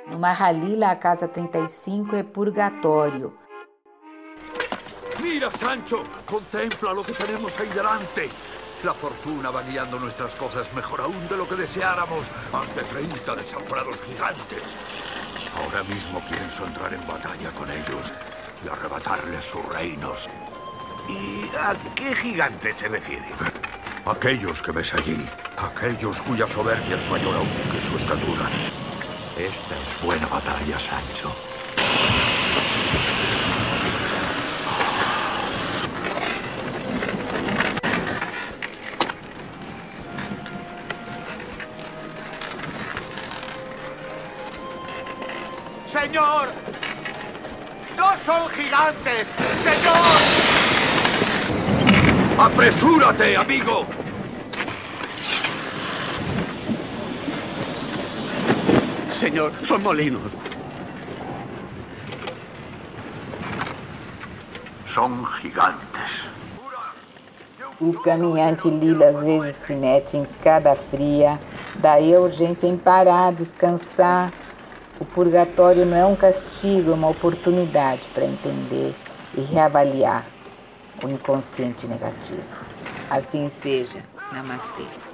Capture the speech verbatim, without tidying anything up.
No Mahalila, a casa trinta y cinco é purgatório. Mira, Sancho, contempla lo que tenemos ahí delante. La fortuna va guiando nuestras cosas mejor aún de lo que deseáramos. Más de treinta desaforados gigantes. Ahora mismo pienso entrar en batalla con ellos y arrebatarles sus reinos. ¿Y a qué gigante se refiere? Aquellos que ves allí. Aquellos cuya soberbia es mayor aún que su estatura. Esta es buena batalla, Sancho. ¡Señor! ¡No son gigantes! ¡Señor! ¡Apresúrate, amigo! Señor, son molinos. Son gigantes. O caminhante Lila às vezes se mete em cada fria, daí a urgência em parar, descansar. O purgatório não é um castigo, é uma oportunidade para entender e reavaliar o inconsciente negativo. Assim seja. Namastê.